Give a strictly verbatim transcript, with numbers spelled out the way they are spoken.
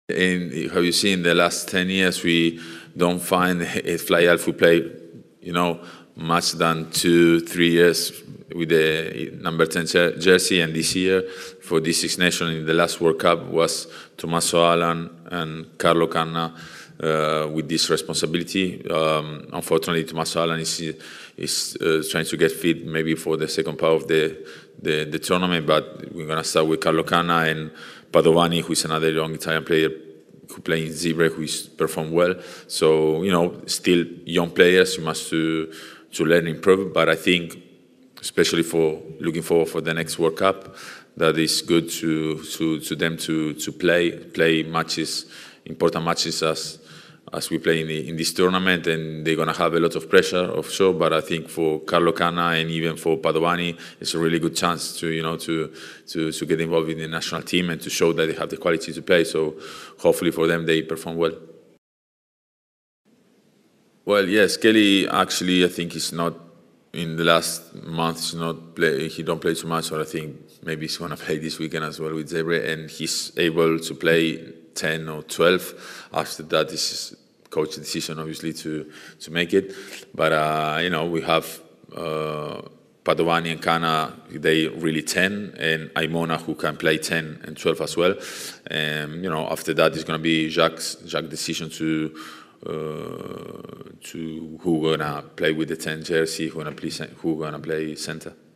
In, have you seen the last ten years, we don't find a fly half who play, you know, much than two, three years with the number ten jersey, and this year for the Six Nations in the last World Cup was Tommaso Allan and Carlo Canna uh, with this responsibility. Um, unfortunately, Tommaso Allan is, is uh, trying to get fit maybe for the second part of the, the, the tournament, but we're going to start with Carlo Canna and Padovani, who is another young Italian player who plays in Zebre, who is performed well. So, you know, still young players, you must to, to learn and improve, but I think, especially for looking forward for the next World Cup, that is good to to, to them to to play play matches, important matches as as we play in, the, in this tournament, and they're gonna have a lot of pressure, of sure. But I think for Carlo Canna and even for Padovani, it's a really good chance to you know to to to get involved in the national team and to show that they have the quality to play. So hopefully for them they perform well. Well, yes, Kelly actually I think is not. In the last month, he's not play, he don't play too much, so I think maybe he's going to play this weekend as well with Zebre, and he's able to play ten or twelve. After that, this is coach decision, obviously, to to make it. But, uh, you know, we have uh, Padovani and Canna, they really ten, and Aimona, who can play ten and twelve as well. And, you know, after that, it's going to be Jacques' Jacques' decision to Uh, to who gonna play with the ten jersey, who gonna play, who gonna play center.